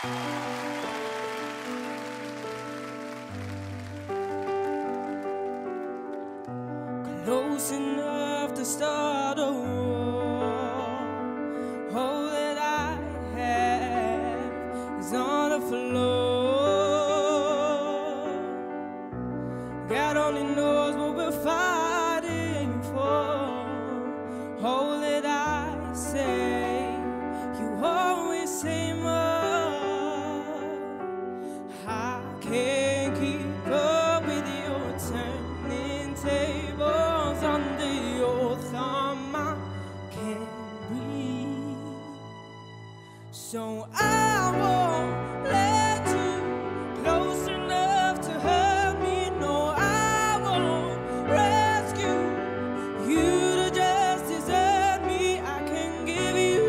Close enough to start a war. All that I have is on the floor. God only knows what we're fighting for. All that I say, you always say more. I can't keep up with your turning tables under your thumb. I can't breathe, so I won't let you close enough to hurt me. No, I won't rescue you to just desert me. I can give you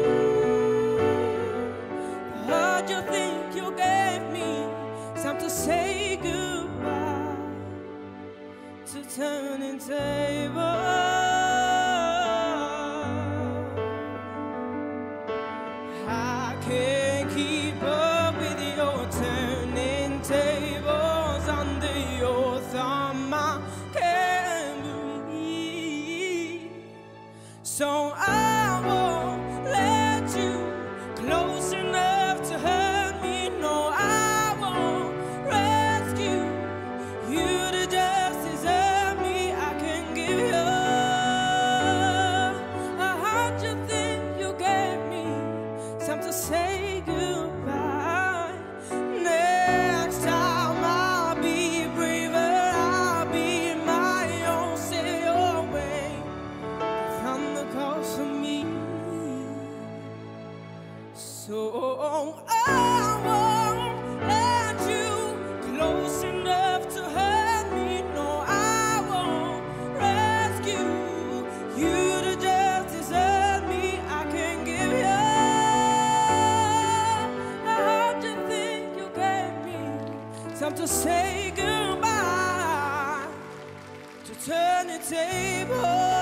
the heart you think you gave me. It's time to say goodbye to turning tables. I can't keep up with your turning tables under your thumb. I can't breathe, so I won't let you close enough to hurt me. No, I won't rescue you to just desert me. I can give you a heart you think you gave me. Time to say goodbye. Next time I'll be braver. I'll be my own. Say your way. From the calls for me. So I won't let you close enough to hurt me. No, I won't rescue you to just desert me. I can give you a heart you think you gave me. Time to say goodbye to turn the table.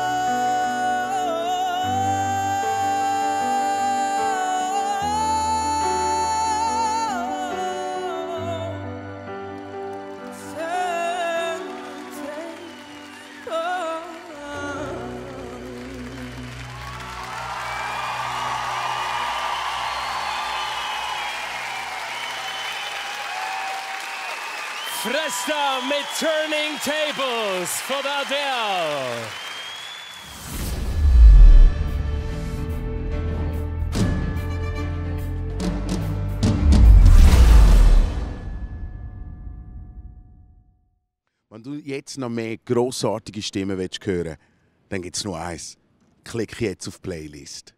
Fresta mit Turning Tables von Adele. Wenn du jetzt noch mehr grossartige Stimmen hören willst, dann gibt es nur eins. Klick jetzt auf die Playlist.